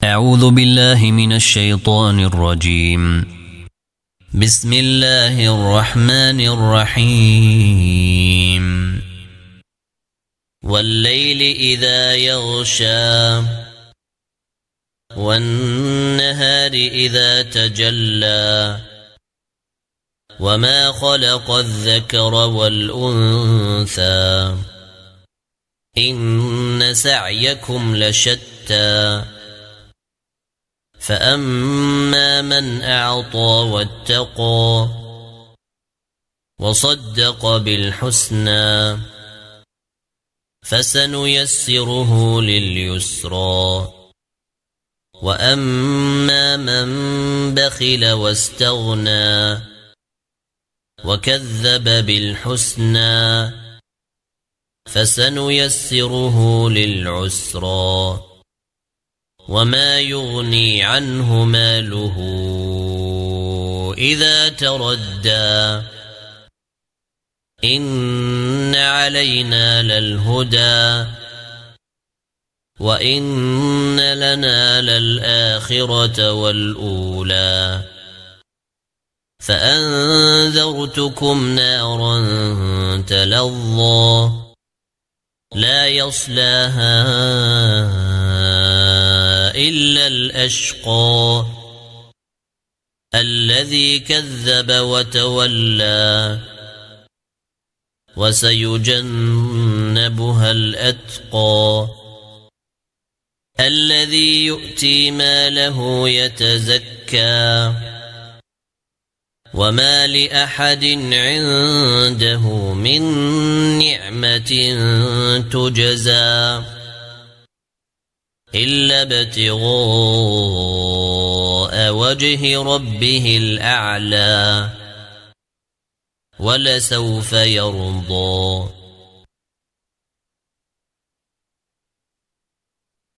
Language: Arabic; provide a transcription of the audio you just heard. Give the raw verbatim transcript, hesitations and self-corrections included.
أعوذ بالله من الشيطان الرجيم. بسم الله الرحمن الرحيم. والليل إذا يغشى والنهار إذا تجلى وما خلق الذكر والأنثى إن سعيكم لشتى فأما من أعطى واتقى وصدق بالحسنى فسنيسره لليسرى وأما من بخل واستغنى وكذب بالحسنى فسنيسره للعسرى وما يغني عنه ماله إذا تردى إن علينا للهدى وإن لنا للآخرة والأولى فأنذرتكم نارا تلظى لا يصلاها إلا الأشقى الذي كذب وتولى وسيجنبها الأتقى الذي يؤتي ماله يتزكى وما لأحد عنده من نعمة تجزى إلا ابتغاء وجه ربه الأعلى ولسوف يرضى.